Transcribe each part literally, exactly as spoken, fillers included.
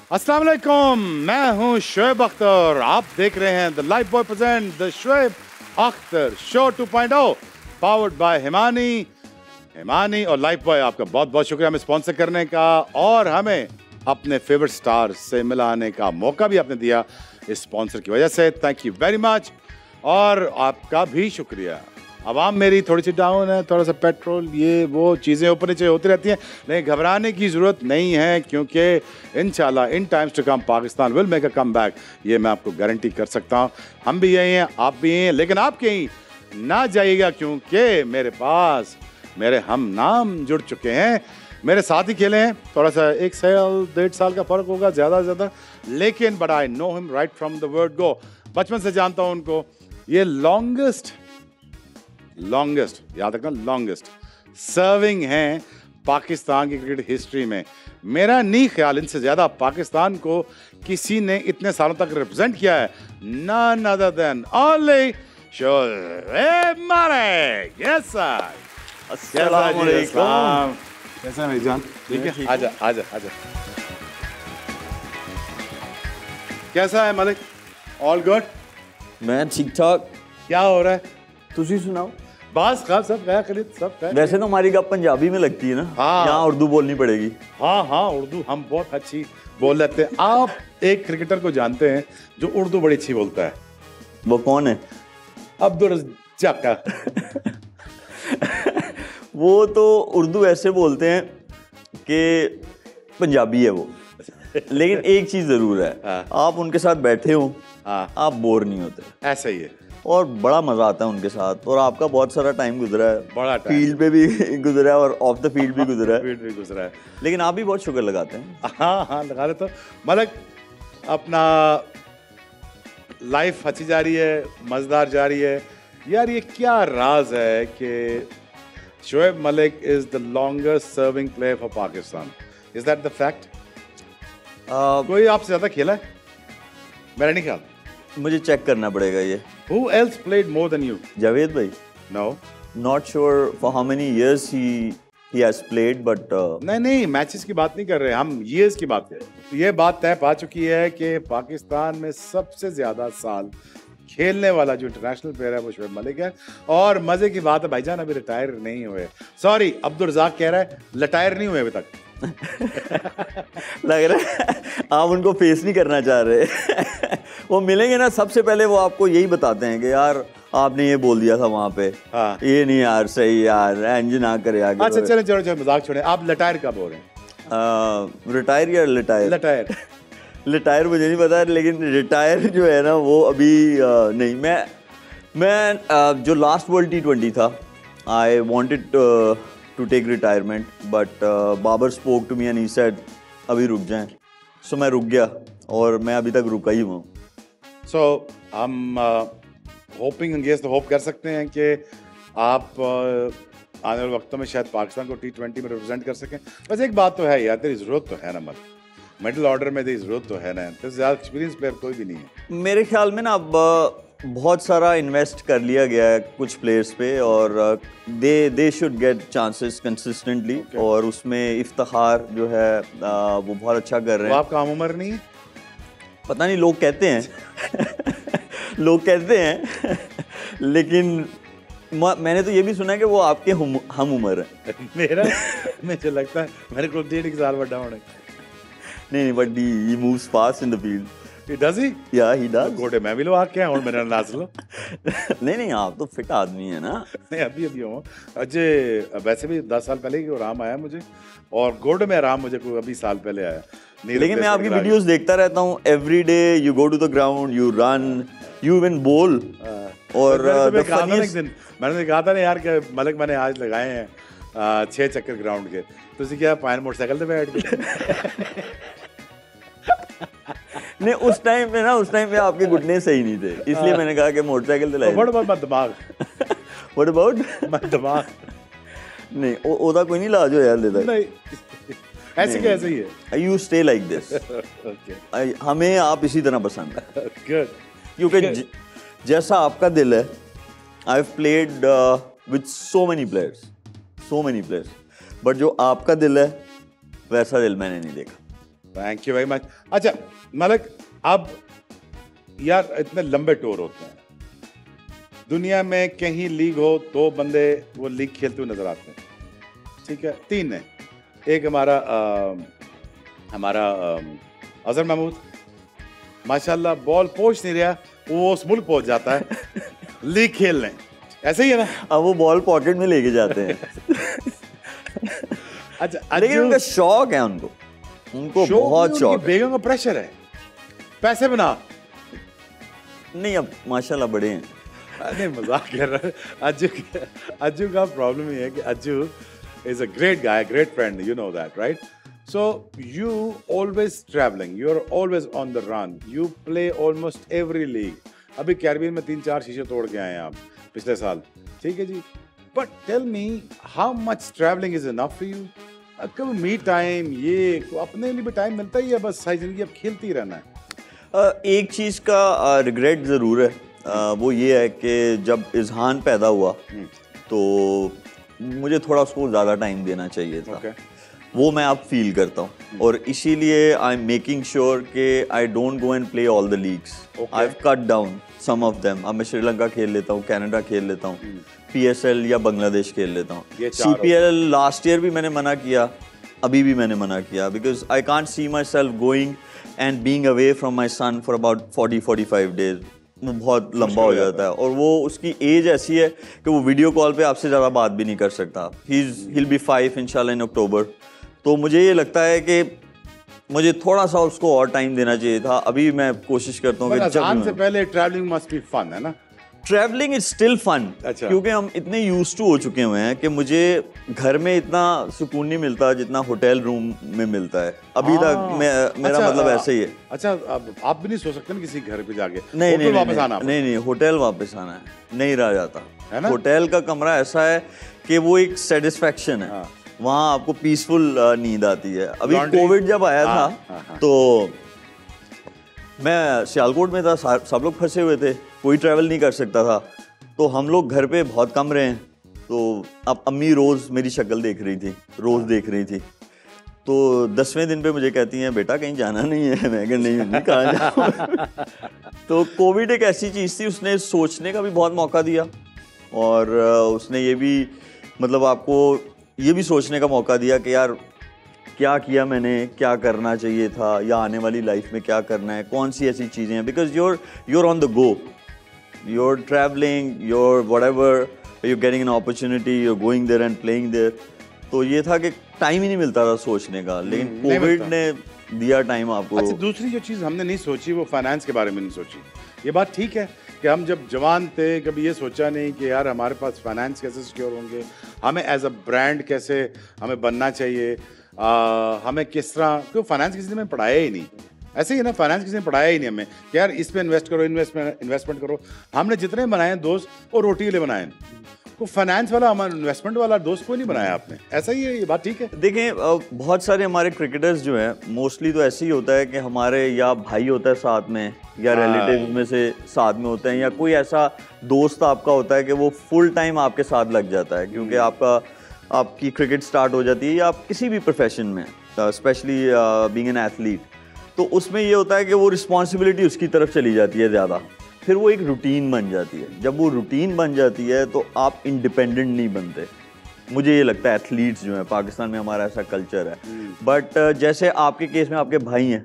अस्सलाम वालेकुम, मैं हूं शोएब अख्तर। आप देख रहे हैं the Lifebuoy present the Shoaib Akhtar show two point O powered by Himani Himani और लाइफ बॉय। आपका बहुत बहुत शुक्रिया हमें स्पॉन्सर करने का और हमें अपने फेवरेट स्टार से मिलाने का मौका भी आपने दिया इस स्पॉन्सर की वजह से। Thank you very much. और आपका भी शुक्रिया। आवाम मेरी थोड़ी सी डाउन है, थोड़ा सा पेट्रोल ये वो चीज़ें ऊपर नीचे होती रहती हैं, लेकिन घबराने की ज़रूरत नहीं है क्योंकि इंशाल्लाह in times to come Pakistan will make a comeback. ये मैं आपको गारंटी कर सकता हूँ। हम भी यही हैं, आप भी यही हैं, लेकिन आप कहीं ना जाइएगा क्योंकि मेरे पास मेरे हम नाम जुड़ चुके हैं, मेरे साथ ही खेले हैं। थोड़ा सा एक साल डेढ़ साल का फ़र्क होगा ज़्यादा से ज़्यादा, लेकिन but I know him right from the word go. बचपन से जानता हूँ उनको। ये लॉन्गेस्ट लॉन्गेस्ट याद रखना, लॉन्गेस्ट सर्विंग हैं पाकिस्तान की क्रिकेट हिस्ट्री में। मेरा नहीं ख्याल इनसे ज़्यादा पाकिस्तान को किसी ने इतने सालों तक रिप्रेजेंट किया है। None other than only Shoaib Malik. Yes sir. अस्सलाम वालेकुम। कैसा है मेरी जान? ठीक है, आजा आजा आजा। कैसा है मलिक? All good? मैं ठीक ठाक। क्या हो रहा है? तुसी सुनाओ। बस खाब सब गया खरीद सब गया। वैसे तो हमारी गप पंजाबी में लगती है ना। हाँ। यहाँ उर्दू बोलनी पड़ेगी। हाँ हाँ, उर्दू हम बहुत अच्छी बोल लेते हैं। आप एक क्रिकेटर को जानते हैं जो उर्दू बड़ी अच्छी बोलता है? वो कौन है? अब्दुल रज़्ज़ाक। वो तो उर्दू ऐसे बोलते हैं कि पंजाबी है वो, लेकिन एक चीज़ ज़रूर है। हाँ। आप उनके साथ बैठे हो, हाँ। आप बोर नहीं होते। ऐसा ही है और बड़ा मजा आता है उनके साथ। और आपका बहुत सारा टाइम गुजरा है, बड़ा टाइम। फील्ड पे भी गुजरा है और ऑफ द फील्ड भी गुजरा है। फील्ड भी गुजरा है, लेकिन आप भी बहुत शुक्र लगाते हैं। हाँ हाँ लगा रहे। तो मलिक अपना लाइफ अच्छी जा रही है, मज़ेदार जा रही है यार। ये क्या राज है कि Shoaib Malik is the longest serving player for Pakistan? Is that the fact? कोई आपसे ज़्यादा खेला है? मेरा नहीं ख्याल। मुझे चेक करना पड़ेगा ये। Who else played more than you? Javed भाई? No. Not sure for how many years he he has played, but uh, नहीं नहीं, मैचेस की बात नहीं कर रहे हम, years की बात कर रहे हैं। ये बात तय पा चुकी है कि पाकिस्तान में सबसे ज्यादा साल खेलने वाला जो इंटरनेशनल प्लेयर है वो शोएब मलिक है। और मजे की बात है भाईजान, अभी रिटायर नहीं हुए। सॉरी, अब्दुल रज़ाक कह रहा है रिटायर नहीं हुए अभी तक। लग रहा है आप उनको फेस नहीं करना चाह रहे। वो मिलेंगे ना, सबसे पहले वो आपको यही बताते हैं कि यार आपने ये बोल दिया था वहाँ पे। हाँ। ये नहीं यार सही यार, एंज ना करे आगे। अच्छा चलो चलो चलो, मजाक छोड़े। आप रिटायर कब हो रहे हैं? रिटायर या लिटायर? रिटायर। लिटायर मुझे नहीं पता, लेकिन रिटायर जो है ना वो अभी uh, नहीं। मैं मैं uh, जो लास्ट वर्ल्ड टी ट्वेंटी था, I wanted to take retirement, but Babar spoke to me and he said अभी रुक जाएं। सो so, मैं रुक गया और मैं अभी तक रुका ही हूँ। सो हम होपिंग अंगेज तो होप कर सकते हैं कि आप uh, आने वाले वक्तों में शायद पाकिस्तान को टी ट्वेंटी में रिप्रेजेंट कर सकें। बस एक बात तो है यार, तेरी ज़रूरत तो है ना, मत मिडिल ऑर्डर में तेरी ज़रूरत तो है ना। तो ज़्यादा एक्सपीरियंस प्लेयर कोई भी नहीं है मेरे ख्याल में ना। अब बहुत सारा इन्वेस्ट कर लिया गया है कुछ प्लेयर्स पे और they they should get chances consistently. Okay. और उसमें इफ्तिखार जो है आ, वो बहुत अच्छा कर रहे हैं। वो आपका हम उम्र नहीं है? पता नहीं, लोग कहते हैं लोग कहते हैं लेकिन मैंने तो ये भी सुना है कि वो आपके हम, हम उम्र है। मेरा मुझे लगता है मेरे को डेढ़ साल बड़ा होने। नहीं, but he moves fast in the field. Does he? Yeah, he does. गोटे मैं भी लो आके और मेरा नाच लो। नहीं नहीं, आप तो फिट आदमी है ना। नहीं अभी अभी हूँ अजय। वैसे भी दस साल पहले ही आराम आया मुझे, और गोल्ड में आराम मुझे कोई अभी साल पहले आया। लेकिन मैं आपकी वीडियोस देखता रहता हूँ। Every day you go to the ground, you run, you even bowl. और मैंने कहा था एक दिन, मैंने कहा था ना यार कि मलिक मैंने आज लगाए हैं छह चक्कर ग्राउंड के, तो उसी क्या पायन मोटरसाइकिल पे बैठ गए। नहीं, उस टाइम पे ना उस टाइम पे आपके घुटने सही नहीं थे, इसलिए मैंने कहा कि मोटरसाइकिल तो लाइए। व्हाट अबाउट माय दिमाग? व्हाट अबाउट माय दिमाग? नहीं, ओ ओदा कोई नहीं इलाज हो यार देता। नहीं ऐसे कैसे ही है। You stay like this. Okay, हमें आप इसी तरह पसंद है। गुड। क्योंकि जैसा आपका दिल है, I have played with so many players so many players but जो आपका दिल है वैसा दिल मैंने नहीं देखा। Thank you very much. अच्छा मलिक, अब यार इतने लंबे टूर होते हैं, दुनिया में कहीं लीग हो दो बंदे वो लीग खेलते हुए नजर आते हैं, ठीक है, तीन है। एक हमारा आ, हमारा अजहर महमूद, माशाल्लाह बॉल पहुंच नहीं रहा, वो उस मुल्क पहुंच जाता है लीग खेलने, ऐसे ही है ना। अब वो बॉल पॉकेट में लेके जाते हैं। अच्छा, लेकिन उनका शौक है, उनको उनको बहुत शौक है। बेगम का प्रेशर है, पैसे बना। नहीं, अब माशाल्लाह बड़े हैं। नहीं मजाक कर रहा है। अज्जू अज्जू का प्रॉब्लम ये है कि Ajju is a great guy, great friend, you know that right? So you always travelling, you are always on the run, you play almost every league. अभी कैरिबियन में तीन चार शीशे तोड़ के आए हैं आप पिछले साल, ठीक है जी। But tell me how much travelling is enough for you? कभी मी टाइम, ये अपने लिए भी टाइम मिलता ही है? बस सारी जिंदगी अब खेलती रहना है। uh, एक चीज़ का रिग्रेट uh, ज़रूर है, uh, वो ये है कि जब इज़हान पैदा हुआ तो मुझे थोड़ा उसको ज़्यादा टाइम देना चाहिए था। okay. वो मैं अब फील करता हूँ और इसीलिए आई एम मेकिंग श्योर कि I don't go and play all the leagues. I have cut down some of them. अब मैं श्रीलंका खेल लेता हूँ, कनाडा खेल लेता हूँ, पीएसएल या बांग्लादेश खेल लेता हूँ। सीपीएल लास्ट ईयर भी मैंने मना किया, अभी भी मैंने मना किया, because I can't see myself going and being away from my son for about forty forty five days. वो बहुत लंबा हो जाता है और वो उसकी एज ऐसी है कि वो वीडियो कॉल पे आपसे ज़्यादा बात भी नहीं कर सकता। ही विल बी फाइव इंशाल्लाह इन अक्टूबर। तो मुझे ये लगता है कि मुझे थोड़ा सा उसको और टाइम देना चाहिए था। अभी मैं कोशिश करता हूँ कि अज़ान से पहले ट्रैवलिंग मस्ट बी फन, है ना? ट्रैवलिंग इज स्टिल फन, अच्छा। क्योंकि हम इतने यूज टू हो चुके हुए हैं कि मुझे घर में इतना सुकून नहीं मिलता जितना होटल रूम में मिलता है अभी तक। मैं, मेरा अच्छा, मतलब ऐसे ही है। अच्छा, अब आप भी नहीं सो सकते ना किसी घर पे जाके? नहीं नहीं वापस नहीं, आना नहीं नहीं होटल वापस आना है, नहीं रहा जाता है ना? होटल का कमरा ऐसा है कि वो एक सेटिस्फेक्शन है। हाँ। वहाँ आपको पीसफुल नींद आती है। अभी कोविड जब आया हाँ, था हाँ, हाँ। तो मैं सियालकोट में था, सब लोग फंसे हुए थे, कोई ट्रैवल नहीं कर सकता था, तो हम लोग घर पे बहुत कम रहे हैं। तो अब अम्मी रोज़ मेरी शक्ल देख रही थी, रोज़ देख रही थी। तो दसवें दिन पे मुझे कहती हैं बेटा कहीं जाना नहीं है। मैं कहा नहीं नहीं, कहाँ जाऊँ। तो कोविड एक ऐसी चीज़ थी, उसने सोचने का भी बहुत मौका दिया और उसने ये भी मतलब आपको ये भी सोचने का मौका दिया कि यार क्या किया मैंने, क्या करना चाहिए था, या आने वाली लाइफ में क्या करना है, कौन सी ऐसी चीज़ें हैं। Because you're you're on the go, you're travelling, you're whatever, you're getting an opportunity, you're going there and playing there. तो ये था कि टाइम ही नहीं मिलता था सोचने का, लेकिन कोविड ने दिया टाइम आपको। अच्छा, दूसरी जो चीज़ हमने नहीं सोची वो फाइनेंस के बारे में नहीं सोची। ये बात ठीक है कि हम जब जवान थे कभी ये सोचा नहीं कि यार हमारे पास फाइनेंस कैसे सिक्योर होंगे, हमें एज अ ब्रांड कैसे हमें बनना चाहिए, आ, हमें किस तरह, क्यों फाइनेंस किसी ने हमें पढ़ाया ही नहीं। ऐसे ही ना, फाइनेंस किसी ने पढ़ाया ही नहीं हमें कि यार इस पे इन्वेस्ट करो, इन्वेस्टमेंट इन्वेस्टमेंट करो। हमने जितने बनाए हैं दोस्त वो रोटी के लिए बनाए हैं, को फाइनेंस वाला हमारा इन्वेस्टमेंट वाला दोस्त कोई नहीं बनाया आपने। ऐसा ही है, ये बात ठीक है। देखें बहुत सारे हमारे क्रिकेटर्स जो हैं मोस्टली तो ऐसे ही होता है कि हमारे या भाई होता है साथ में, या रिलेटिव में से साथ में होते हैं, या कोई ऐसा दोस्त आपका होता है कि वो फुल टाइम आपके साथ लग जाता है, क्योंकि आपका आपकी क्रिकेट स्टार्ट हो जाती है या आप किसी भी प्रोफेशन में, स्पेशली बीइंग एन एथलीट, तो उसमें ये होता है कि वो रिस्पॉन्सिबिलिटी उसकी तरफ चली जाती है ज़्यादा, फिर वो एक रूटीन बन जाती है। जब वो रूटीन बन जाती है तो आप इंडिपेंडेंट नहीं बनते। मुझे ये लगता है एथलीट्स जो हैं, पाकिस्तान में हमारा ऐसा कल्चर है, बट जैसे आपके केस में आपके भाई हैं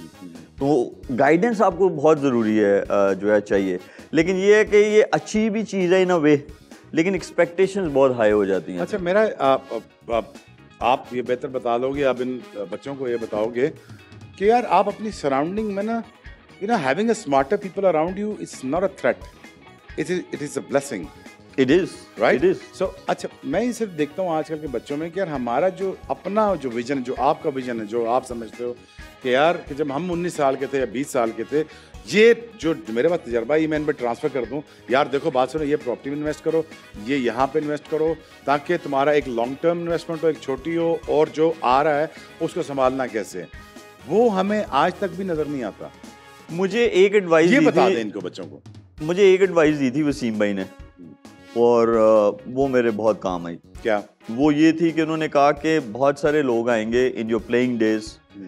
तो गाइडेंस आपको बहुत ज़रूरी है, जो है चाहिए। लेकिन ये है कि ये अच्छी भी चीज़ है इन अ वे, लेकिन एक्सपेक्टेशंस बहुत हाई हो जाती हैं। अच्छा, मेरा आप, आप, आप ये बेहतर बता लोगे, आप इन बच्चों को ये बताओगे कि यार आप अपनी सराउंडिंग में ना, you know, having a smarter people around you is not a threat, it is it is a blessing, it is right, it is so अच्छा, मैं ये सिर्फ देखता हूँ आजकल के बच्चों में कि यार हमारा जो अपना जो विजन, जो आपका विजन है, जो आप समझते हो कि यार कि जब हम उन्नीस साल के थे या बीस साल के थे, ये जो मेरे पास तजर्बा ये मैं इन पर ट्रांसफ़र कर दूँ, यार देखो बात सुनो, ये प्रॉपर्टी में इन्वेस्ट करो, ये यहाँ पे इन्वेस्ट करो, ताकि तुम्हारा एक लॉन्ग टर्म इन्वेस्टमेंट हो, एक छोटी हो, और जो आ रहा है उसको संभालना कैसे, वो हमें आज तक भी नज़र नहीं आता। मुझे एक एडवाइस ये बता दें इनको बच्चों को। मुझे एक एडवाइस दी थी वसीम भाई ने, और वो मेरे बहुत काम आई। क्या? वो ये थी कि उन्होंने कहा कि बहुत सारे लोग आएंगे in your playing days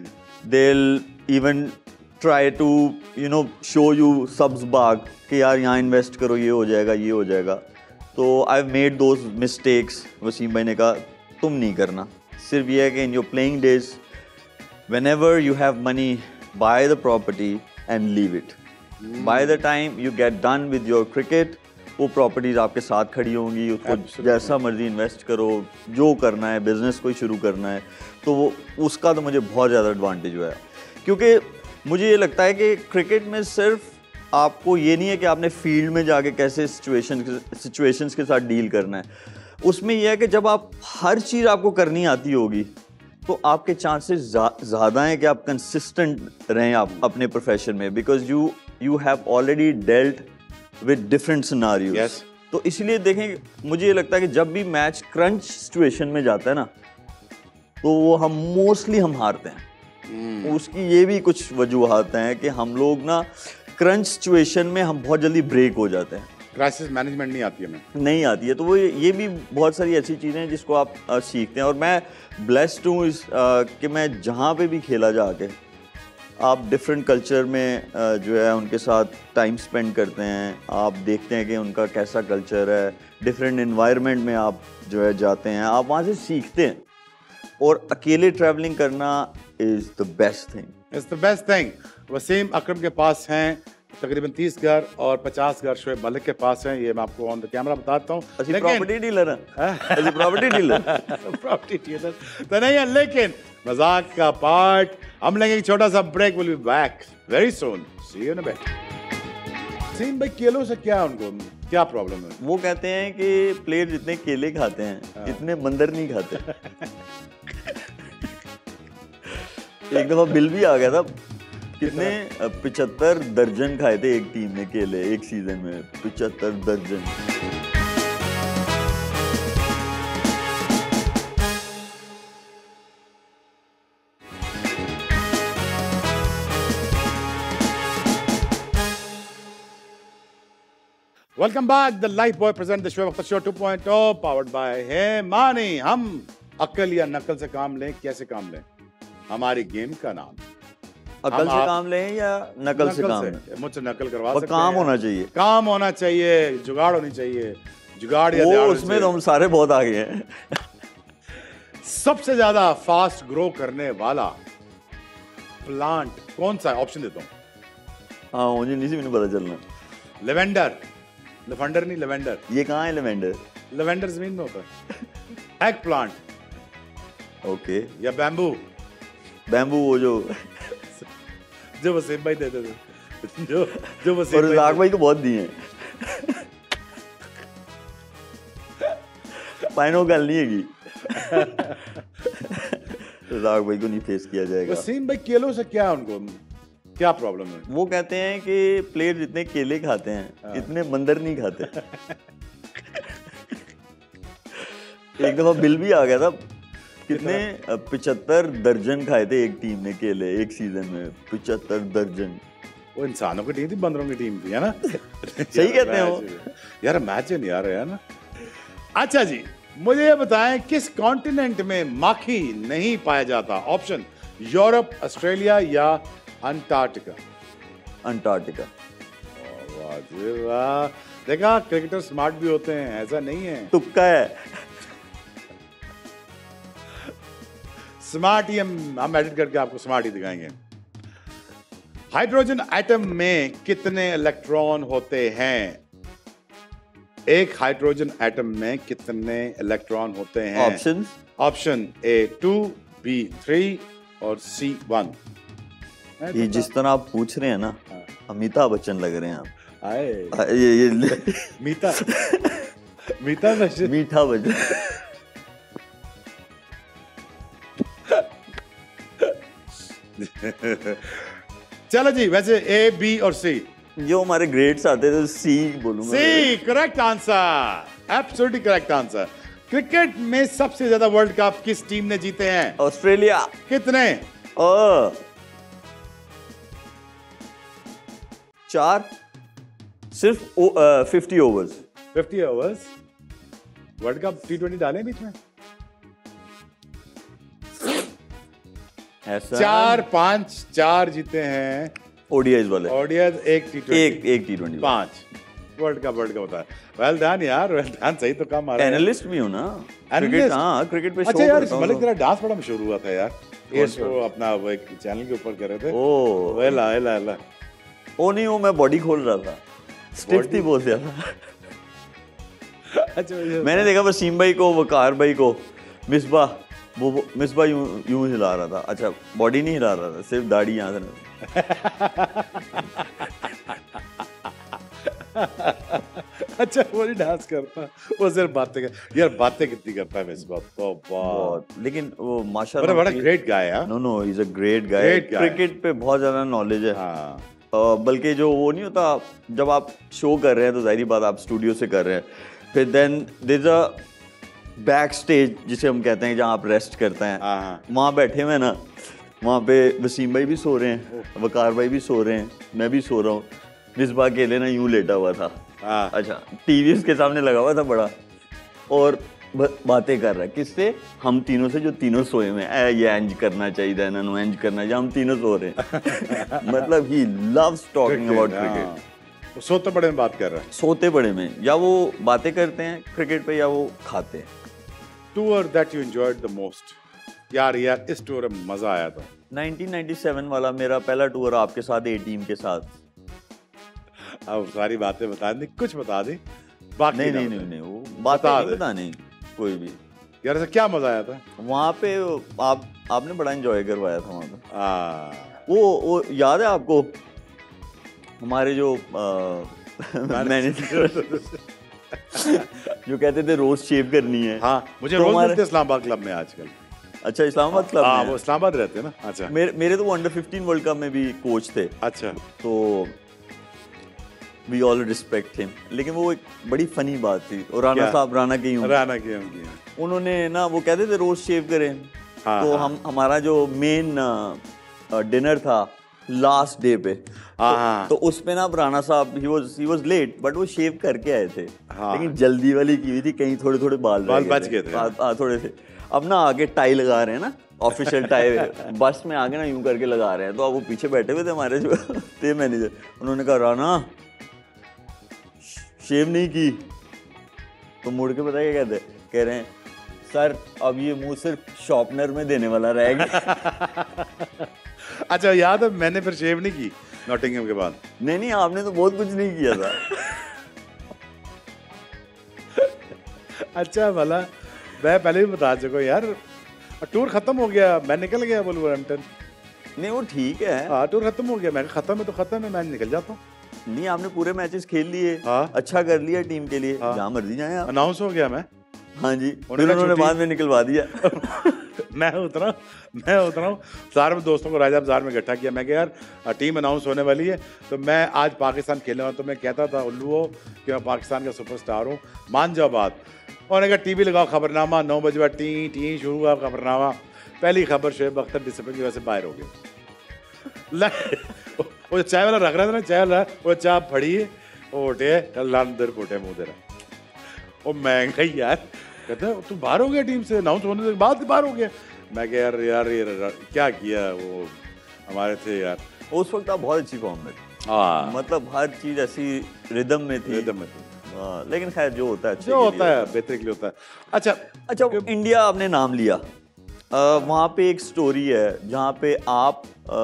they'll even try to you know show you subs बाग कि यार यहाँ इन्वेस्ट करो, ये हो जाएगा, ये हो जाएगा. तो I've made those mistakes. Wasim भाई ने कहा तुम नहीं करना. सिर्फ ये है कि in your playing days, whenever you have money, buy the property and leave it. Mm. By the time you get done with your cricket, वो प्रॉपर्टीज आपके साथ खड़ी होंगी. उसको Absolutely. जैसा मर्जी इन्वेस्ट करो, जो करना है, बिजनेस कोई शुरू करना है, तो वो उसका तो मुझे बहुत ज़्यादा एडवांटेज हुआ है. क्योंकि मुझे ये लगता है कि क्रिकेट में सिर्फ आपको ये नहीं है कि आपने फील्ड में जाके कैसे सिचुएशन सिचुएशंस के साथ डील करना है. उसमें यह है कि जब आप हर चीज़ आपको करनी आती होगी तो आपके चांसेस ज़्यादा हैं कि आप कंसिस्टेंट रहें आप अपने प्रोफेशन में, because you you have already dealt with different scenarios. yes. तो इसलिए देखें, मुझे ये लगता है कि जब भी मैच क्रंच सिचुएशन में जाता है ना, तो वो हम मोस्टली हम हारते हैं. mm. उसकी ये भी कुछ वजूहात हैं कि हम लोग ना क्रंच सिचुएशन में हम बहुत जल्दी ब्रेक हो जाते हैं. क्राइसिस मैनेजमेंट नहीं आती है हमें नहीं आती है. तो वो ये भी बहुत सारी ऐसी चीज़ें हैं जिसको आप आ, सीखते हैं. और मैं ब्लेस्ड हूँ इस आ, कि मैं जहाँ पे भी खेला जाके, आप डिफरेंट कल्चर में आ, जो है उनके साथ टाइम स्पेंड करते हैं. आप देखते हैं कि उनका कैसा कल्चर है. डिफरेंट एनवायरनमेंट में आप जो है जाते हैं, आप वहाँ से सीखते हैं. और अकेले ट्रैवलिंग करना is the best thing. It's the best thing. Wasim Akram के पास हैं तकरीबन तीस घर और पचास घर शोएब मलिक के पास हैं. ये मैं आपको ऑन द कैमरा बताता हूँ. प्रॉपर्टी डीलर है, प्रॉपर्टी डीलर प्रॉपर्टी डीलर तो नहीं है, लेकिन मजाक का पार्ट. हम लेंगे एक छोटा सा break. Will be back very soon. See you in a bit. Wasim भाई, केलों से क्या उनको क्या प्रॉब्लम है? वो कहते हैं कि प्लेयर जितने केले खाते हैं इतने बंदर नहीं खाते. एक दफा बिल भी आ गया था. कितने पिचहत्तर दर्जन खाए थे एक टीम ने केले एक सीजन में. पिचहत्तर दर्जन. Welcome back. The Lifebuoy present the Shoaib Akhtar show two point O powered by Himani. हम अक्ल या नकल से काम लें, कैसे काम लें? हमारी गेम का नाम. अकल से काम लें या नकल, नकल से काम लें? मुझसे नकल करवा सकते काम हैं. होना चाहिए. काम होना चाहिए. जुगाड़ होनी चाहिए. जुगाड़ या वो उसमें तो हम सारे बहुत आगे हैं. सबसे ज्यादा फास्ट ग्रो करने वाला प्लांट कौन सा है? ऑप्शन देता हूँ. हाँ, मुझे नहीं मैंने पता चलना. लेवेंडर. लेवेंडर नहीं, लेवेंडर. ये कहाँ है लेवेंडर? लेवेंडर जमीन में होता है. Egg plant. ओके. या बैम्बू. बैम्बू वो जो जो वसीम भाई देते थे, जो जो वसीम और रज़ाक भाई को बहुत दिए हैं. पाइनो गल नहीं है. रज़ाक भाई को नहीं फेस किया जाएगा. वसीम भाई, केलों से क्या उनको क्या प्रॉब्लम है? वो कहते हैं कि प्लेयर जितने केले खाते हैं इतने बंदर नहीं खाते. एक दफा बिल भी आ गया था. कितने पिचहत्तर दर्जन खाए थे एक टीम ने केले एक सीजन में. पिचहत्तर दर्जन. वो इंसानों की टीम थी, बंदरों की टीम थी, है ना? सही कहते हैं वो. यार इमेजिन यार, है ना? अच्छा जी, मुझे ये बताएं किस कॉन्टिनेंट में माखी नहीं पाया जाता? ऑप्शन यूरोप, ऑस्ट्रेलिया या अंटार्कटिका. अंटार्कटिका. वाह जी वाह. देखा, क्रिकेटर स्मार्ट भी होते हैं, ऐसा नहीं है. तुक्का है. स्मार्ट ही हम हम एडिट करके आपको स्मार्ट ही दिखाएंगे. हाइड्रोजन एटम में कितने इलेक्ट्रॉन होते हैं? एक हाइड्रोजन एटम में कितने इलेक्ट्रॉन होते हैं? Option option A two, B three और सी वन. ये जिस तरह आप पूछ रहे हैं ना, अमिताभ बच्चन लग रहे हैं आप. आए ये ये मीठा मीठा बच्चन. मीठा बच्चन. चलो जी, वैसे ए, बी और सी. जो हमारे ग्रेड्स आते थे सी बोलूंगा. C correct answer. Absolutely correct answer. Cricket में सबसे ज्यादा वर्ल्ड कप किस टीम ने जीते हैं? ऑस्ट्रेलिया. कितने? ओ, चार. सिर्फ fifty overs. Fifty overs. World cup T twenty डाले बीच में. ऐसा चार पांच चार जीते हैं ओडीआईज वाले, ओडीआईज, एक टी ट्वेंटी, एक एक टी ट्वेंटी, पांच वर्ल्ड कप वर्ल्ड कप होता है। वेल डन यार, वेल डन, सही तो काम आ रहा है। एनालिस्ट भी हूँ ना Analyst? क्रिकेट, हाँ क्रिकेट पे शो अच्छा यार, करता हूँ मलिक तो। तेरा डांस बड़ा मशहूर हुआ था यार, ये सा? शो अपना वो एक चैनल के ऊपर कर रहे थे। ओ वेला वेला वेला ओ नहीं, वो मैं बॉडी खोल रहा था, स्टिफ थी बहुत ज्यादा। अच्छा मैंने देखा वसीम भाई को, वकार भाई को, मिसबा वो वो- मिसबा यूं यूं हिला रहा था। अच्छा बॉडी नहीं हिला रहा था, सिर्फ दाढ़ी यहाँ से। अच्छा वो नहीं डांस करता, वो सिर्फ बातें कर यार, बातें कितनी करता है इस बात तो वाह। बहुत, लेकिन वो माशाल्लाह बड़ा ग्रेट गाय है। No no, is a great guy, Great guy. Cricket पे बहुत ज्यादा नॉलेज है। हाँ अ, बल्कि जो वो नहीं होता, जब आप शो कर रहे हैं तो जाहिर बात आप स्टूडियो से कर रहे हैं, फिर then there is a back stage जिसे हम कहते हैं, जहाँ आप रेस्ट करते हैं। हाँ हाँ वहाँ बैठे हुए ना, वहाँ पे वसीम भाई भी सो रहे हैं, वकार भाई भी सो रहे हैं, मैं भी सो रहा हूँ, मिसबा अकेले ना यूं लेटा हुआ था। हाँ। अच्छा टीवी उसके सामने लगा हुआ था बड़ा, और ब- बातें कर रहा है किससे, हम तीनों से, जो तीनों सोए हुए हैं। ए, ये इंज करना चाहिए, इन्होंने इंज करना चाहिए, हम तीनों सो रहे हैं। मतलब he loves talking about cricket. वो सोते बड़े में बात कर रहा है। सोते बड़े में, या वो बातें करते हैं क्रिकेट पे, या वो खाते हैं। Tour that you enjoyed the most, यार यार इस टूर में मजा आया था। नाइनटीन नाइंटी सेवन वाला मेरा पहला टूर आपके साथ, ए टीम के साथ। अब सारी बातें बता दी, कुछ बता दी, बाकी नहीं ना नहीं बताई। नहीं नहीं, वो बातें बता नहीं दे। बतानी कोई भी। यार ऐसा क्या मजा आया था? वहाँ पे आप आपने बड़ा एंजॉय करवाया था वहाँ पे। हाँ वो वो याद है आपको, हमारे जो मैनेजर जो कहते थे रोज शेव करनी है। हाँ मुझे तो रोज हमारे- मिलते हैं इस्लामाबाद क्लब में आजकल। अच्छा इस्लामाबाद क्लब हाँ में वो है। इस्लामाबाद रहते हैं ना। अच्छा मेरे मेरे तो वो अंडर फिफ्टीन वर्ल्ड कप में भी कोच थे, अच्छा तो वी ऑल रिस्पेक्ट हिम। लेकिन वो एक बड़ी फनी बात थी, और राणा क्या? साहब, राणा के यूं राना की हम की उन्होंने ना, वो कहते थे रोज शेव करें। हाँ, तो हाँ। हम हमारा जो मेन डिनर था लास्ट डे पे, हाँ, हाँ। तो उसमें ना राणा साहब he was he was late, but वो शेव करके आए थे। हाँ। लेकिन जल्दी वाली की हुई थी, कहीं थोड़े थोड़े बाल रह बाल बच गए थे। हाँ, हाँ, थोड़े से। अब ना आगे टाई लगा रहे हैं ना, ऑफिशियल टाई बस में आगे ना यूं करके लगा रहे हैं, तो अब वो पीछे बैठे हुए थे हमारे जो थे मैनेजर, उन्होंने कहा राणा शेव नहीं की, तो मुड़ के पता क्या कहते, कह रहे हैं सर अब ये मुंह सिर्फ शॉर्पनर में देने वाला रहेगा। अच्छा याद है, मैंने फिर शेव नहीं की नॉटिंघम के बाद। नहीं नहीं, आपने तो बहुत कुछ नहीं किया था। अच्छा भला मैं पहले भी बता चुका हूँ यार, टूर खत्म हो गया, मैं निकल गया वुलवरहैम्पटन। नहीं वो ठीक है। हाँ टूर खत्म हो गया, मैं कहा, खत्म है तो खत्म है, मैं निकल जाता हूँ। नहीं आपने पूरे मैचेस खेल लिए, हाँ। अच्छा कर लिया टीम के लिए, हाँ। जहाँ मर्जी जाए आप। अनाउंस हो गया मैं। हाँ जी, उन्होंने फिर उन्होंने छुट्टी- बाद में निकलवा दिया। मैं उतरा मैं उतरा हूँ सारे में दोस्तों को राजा बाजार में इकट्ठा किया। मैं कहा यार टीम अनाउंस होने वाली है, तो मैं आज पाकिस्तान खेलने वाला, तो मैं कहता था उल्लू हो कि मैं पाकिस्तान का सुपरस्टार हूँ, मान जाओ बात। उन्होंने कहा टीवी लगाओ, खबरनामा नौ बजे बाद टी टी शुरू हुआ खबरनामा। पहली खबर शुएब अख्तर डिसिप्लिन की वजह से बाहर हो गया। वो चाय वाला रख रहा था ना, चाय वाला वो चाय फड़ी है, वो उठे अंदर फोटे मुँह दे रहा। वो महंगा ही यार, कहते तू बाहर हो गया टीम से, अनाउंस होने के बाद बाहर हो गया। मैं कह यार यार ये क्या किया, वो हमारे थे यार। उस वक्त आप बहुत अच्छी फॉर्म में थे। हाँ मतलब हर चीज ऐसी रिदम में थी। रिदम में थी। हाँ, लेकिन खैर जो होता है अच्छे जो के होता लिए है बेहतरी के लिए होता है। अच्छा अच्छा इंडिया आपने नाम लिया, वहाँ पे एक स्टोरी है जहाँ पे आप आ,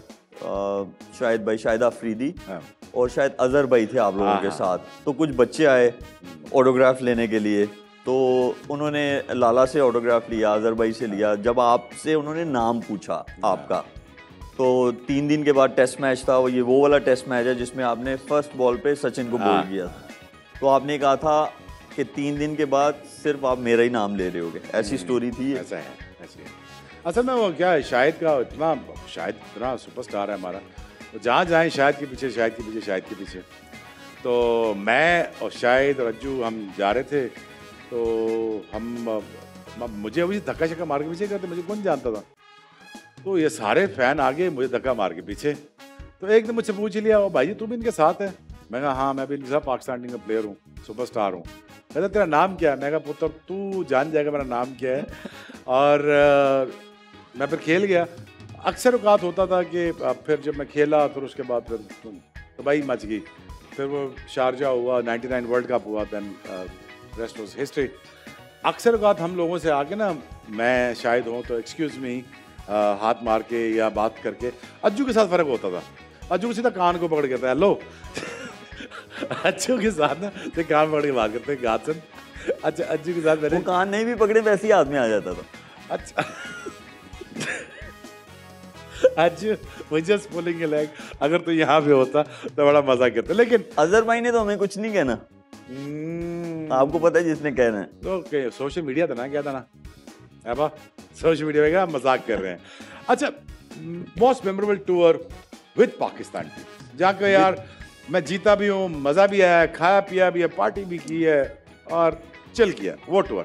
आ, शायद भाई शाहिद अफरीदी हाँ। और शायद अजहर भाई थे आप लोगों हाँ, के हाँ। साथ। तो कुछ बच्चे आए ऑटोग्राफ लेने के लिए, तो उन्होंने लाला से ऑटोग्राफ लिया, अजहर भाई से लिया। जब आपसे उन्होंने नाम पूछा आपका, तो तीन दिन के बाद टेस्ट मैच था, वो ये वो वाला टेस्ट मैच है जिसमें आपने फर्स्ट बॉल पे सचिन को हाँ। बोल किया था। तो आपने कहा था कि तीन दिन के बाद सिर्फ आप मेरा ही नाम ले रहे होगे, ऐसी स्टोरी थी ये। ऐसा है, ऐसी है। असल में वो क्या है, शाहिद का इतना शाहिद इतना सुपरस्टार है हमारा, तो जहाँ जाएं शाहिद के पीछे, शाहिद के पीछे, शाहिद के पीछे। तो मैं और शाहिद और अज्जू हम जा रहे थे, तो हम म- मुझे वही धक्का शक्का मार के पीछे करते, मुझे कौन जानता था। तो ये सारे फैन आगे मुझे धक्का मार के पीछे। तो एक ने मुझसे पूछ लिया, ओ भाई जी तू भी इनके साथ है? मैं कहा हाँ मैं भी इनके साथ पाकिस्तान टीम का प्लेयर हूँ, सुपरस्टार हूँ। कहता तेरा नाम क्या है? मैं कहा पुत्र तू जान जाएगा मेरा नाम क्या है। और आ, मैं फिर खेल गया। अक्सर औकात होता था कि फिर जब मैं खेला फिर उसके बाद फिर तबाही मच गई, फिर वो शारजा हुआ, निन्यानवे वर्ल्ड कप हुआ, देन रेस्ट वाज हिस्ट्री। अक्सर औकात हम लोगों से आके ना, मैं शायद हूँ तो एक्सक्यूज मी हाथ मार के या बात करके, अज्जू के साथ फ़र्क होता था। अज्जू को सीधा कान को पकड़ के कहता है हेलो अज्जू के साथ ना तो कान पकड़ के बात करते हैं गासन। अच्छा अज्जू के साथ मैंने वो कान नहीं भी पकड़े वैसे ही हाथ में आ जाता था। अच्छा अज्जू मुझे पुलिंग लेग, अगर तो यहाँ पे होता तो बड़ा मजा करता। लेकिन अजहर भाई ने तो हमें कुछ नहीं कहना, आपको पता है जिसने कहना है तो okay, सोशल मीडिया था ना, क्या था ना अब सोशल मीडिया में क्या मजाक कर रहे हैं। अच्छा most memorable tour with Pakistan जहाँ का यार मैं जीता भी हूँ, मजा भी आया, खाया पिया भी है, पार्टी भी की है और चिल किया, वो tour?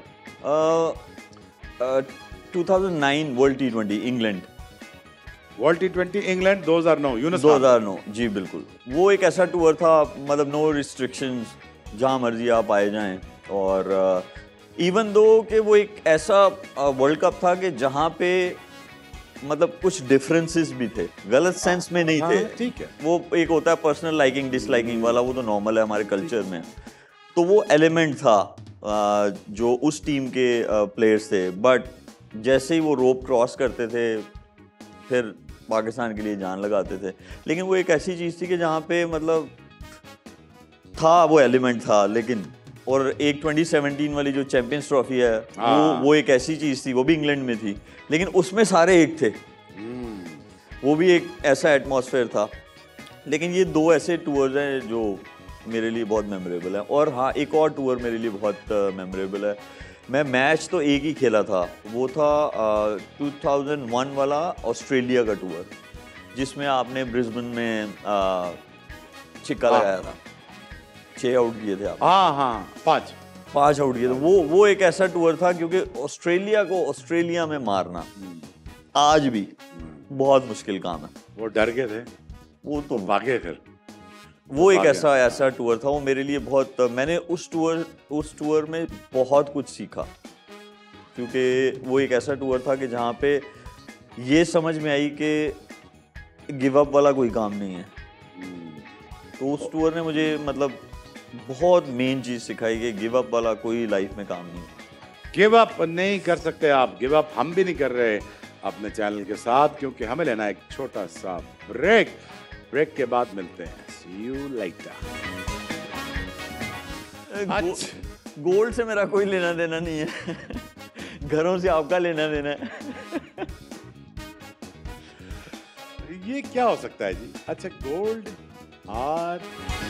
Two thousand nine world T twenty England. World T twenty England दो हज़ार नौ यूनुस दो हज़ार नौ जी बिल्कुल। वो एक ऐसा टूर था, मतलब नो रिस्ट्रिक्शंस, जहाँ मर्जी आप आए जाएं। और इवन दो कि वो एक ऐसा वर्ल्ड कप था कि जहाँ पे मतलब कुछ डिफरेंसेस भी थे, गलत सेंस में नहीं थे। ठीक है, वो एक होता है पर्सनल लाइकिंग डिसलाइकिंग वाला, वो तो नॉर्मल है हमारे कल्चर में। तो वो एलिमेंट था जो उस टीम के प्लेयर्स थे, बट जैसे ही वो रोप क्रॉस करते थे फिर पाकिस्तान के लिए जान लगाते थे। लेकिन वो एक ऐसी चीज़ थी कि जहाँ पे मतलब था वो एलिमेंट था। लेकिन और एक ट्वेंटी सेवनटीन वाली जो चैंपियंस ट्रॉफी है वो वो एक ऐसी चीज़ थी, वो भी इंग्लैंड में थी, लेकिन उसमें सारे एक थे। वो भी एक ऐसा एटमॉस्फेयर था। लेकिन ये दो ऐसे टूर्स हैं जो मेरे लिए बहुत मेमोरेबल है। और हाँ, एक और टूर मेरे लिए बहुत मेमोरेबल है। मैं मैच तो एक ही खेला था, वो था टू थाउज़ेंड वन वाला ऑस्ट्रेलिया का टूर, जिसमें आपने ब्रिस्बेन में छिक्का लगाया था, छः आउट किए थे आप। हाँ हाँ पाँच पाँच आउट किए थे। वो वो एक ऐसा टूर था, क्योंकि ऑस्ट्रेलिया को ऑस्ट्रेलिया में मारना आज भी बहुत मुश्किल काम है। वो डर गए थे, वो तो भागे फिर। वो एक ऐसा ऐसा टूर था, वो मेरे लिए बहुत, मैंने उस टूर उस टूर में बहुत कुछ सीखा, क्योंकि वो एक ऐसा टूर था कि जहाँ पे ये समझ में आई कि गिव अप वाला कोई काम नहीं है। तो उस टूर ने मुझे मतलब बहुत मेन चीज़ सिखाई कि गिव अप वाला कोई लाइफ में काम नहीं है। गिव अप नहीं कर सकते आप, गिव अप हम भी नहीं कर रहे अपने चैनल के साथ, क्योंकि हमें लेना एक छोटा सा ब्रेक। ब्रेक के बाद मिलते हैं। See you later. Go, gold से मेरा कोई लेना देना नहीं है घरों से आपका लेना देना है ये क्या हो सकता है जी? अच्छा गोल्ड और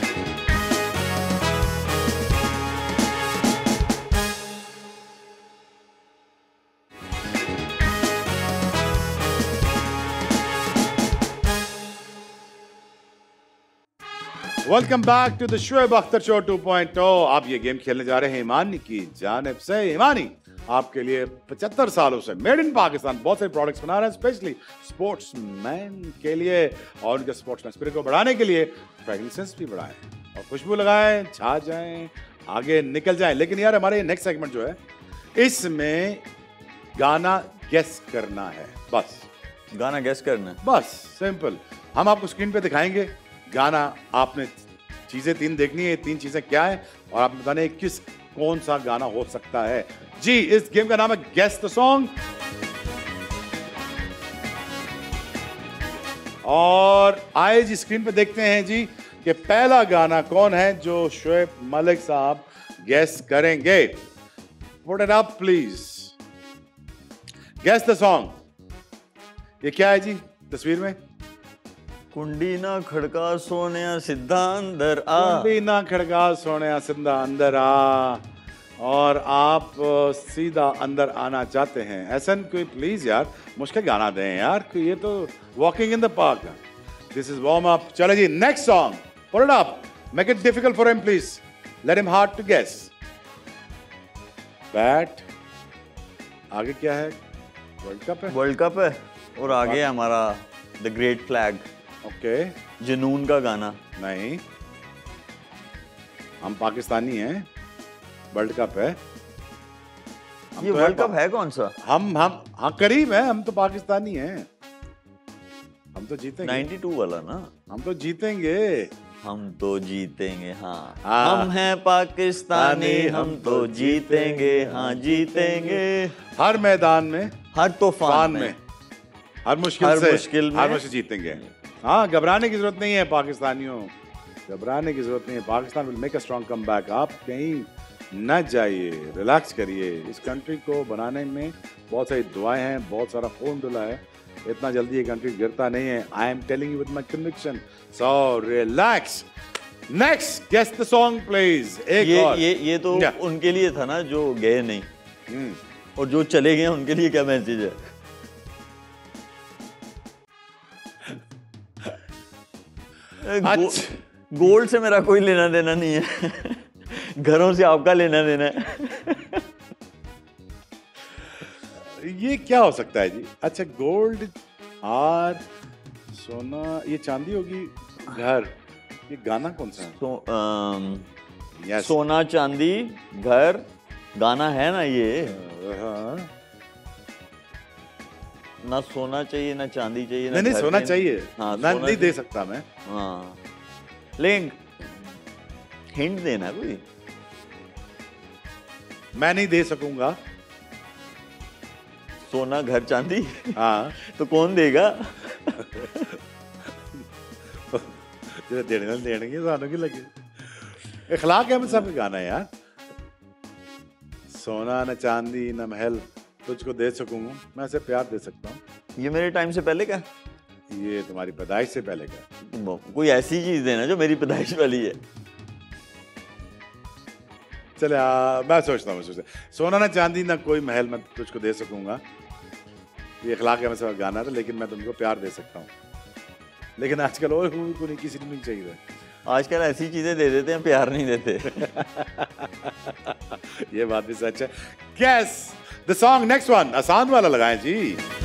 welcome back to the Shoaib Akhtar show two point O. आप ये गेम खेलने जा रहे हैं हिमानी की जानिब से। हिमानी आपके लिए पचहत्तर सालों से मेड इन पाकिस्तान बहुत सारे प्रोडक्ट्स बना रहे हैं, स्पेशली स्पोर्ट्समैन के लिए, और उनके स्पोर्ट्समैन स्पिरिट को बढ़ाने के लिए फ्रेग्रेंसेस भी बढ़ाएं और खुशबू लगाएं, छा जाएं, आगे निकल जाएं। लेकिन यार हमारे नेक्स्ट सेगमेंट जो है, इसमें गाना गेस करना है। बस गाना गेस करना है, बस सिंपल। हम आपको स्क्रीन पे दिखाएंगे गाना, आपने चीजें तीन देखनी है, तीन चीजें क्या है और आप बताना है किस कौन सा गाना हो सकता है जी। इस गेम का नाम है गेस द सॉन्ग। और आए जी स्क्रीन पे देखते हैं जी कि पहला गाना कौन है जो शोएब मलिक साहब गेस करेंगे। Put it up please. Guess the song. ये क्या है जी तस्वीर में? कुंडी ना खड़का सोनिया सिद्धा अंदर आ, कुंडी ना खड़का सोनिया सिद्धा अंदर आ। और आप सीधा अंदर आना चाहते हैं। ऐसा कोई प्लीज यार मुश्किल गाना दें यार, ये तो walking in the park. This is warm up. चलो जी next song, put it up, make it difficult for him please, let him hard to guess. Bat आगे क्या है? वर्ल्ड कप है। वर्ल्ड कप है और आगे हमारा the great flag. Okay okay. Junoon का गाना नहीं, हम पाकिस्तानी हैं, वर्ल्ड कप है। ये वर्ल्ड कप है कौन सा? हम हम हाँ करीब है, हम तो पाकिस्तानी हैं। हम तो जीतेंगे। नाइन्टी टू वाला ना, हम तो जीतेंगे, हम तो जीतेंगे, हाँ, हाँ। हम हैं पाकिस्तानी, हम तो जीतेंगे, हाँ जीतेंगे, हर मैदान में, हर तूफान फान में, में, हर मुश्किल हर से, मुश्किल में, हर मुश्किल जीतेंगे। हाँ, घबराने की जरूरत नहीं है पाकिस्तानियों, घबराने की जरूरत नहीं है। Pakistan will make a strong comeback. आप कहीं न जाइए, रिलैक्स करिए। इस कंट्री को बनाने में बहुत सारी दुआएं हैं, बहुत सारा खून डुला है। इतना जल्दी ये कंट्री गिरता नहीं है। I am telling you with my conviction, so relax. Next, guess the song please. एक ये और ये ये तो Yeah. उनके लिए था ना जो गए नहीं, हम्म, और जो चले गए उनके लिए क्या मैसेज है? गो, अच्छा। गोल्ड से मेरा कोई लेना देना नहीं है, घरों से आपका लेना देना है। ये क्या हो सकता है जी? अच्छा, गोल्ड, आर, सोना, ये चांदी होगी, घर। ये गाना कौन सा है? सो, अम, Yes. सोना चांदी घर, गाना है ना ये। हाँ। ना सोना चाहिए ना चांदी चाहिए, नहीं नहीं, घर सोना चाहिए। चाहिए। हाँ, ना सोना नहीं दे चाहिए। सकता मैं। हाँ, लेकिन हिंट देना कोई। मैं नहीं दे सकूंगा। सोना घर चांदी हाँ। तो कौन देगा? जो देने वाले देंगे, सानों की लगे। इखलाक अहमद साहब का गाना है यार। सोना न चांदी न महल तुझको दे सकूंगा, मैं ऐसे प्यार दे सकता हूँ। ये मेरे टाइम से पहले का? ये तुम्हारी पैदाइश से पहले का। कोई ऐसी चीज देना जो मेरी पैदाइश वाली है। चले आ, मैं सोचता हूँ, सोचता हूँ। सोना न चांदी न कोई महल मैं तुझको दे सकूंगा, ये इखलाक अहमद साहब का गाना था। लेकिन मैं तुमको प्यार दे सकता हूँ। लेकिन आजकल और को नहीं, किसी को नहीं चाहिए। आजकल ऐसी चीजें दे देते हैं, प्यार नहीं देते। ये बात भी सच है। Guess the song, next one, आसान वाला लगाएं जी।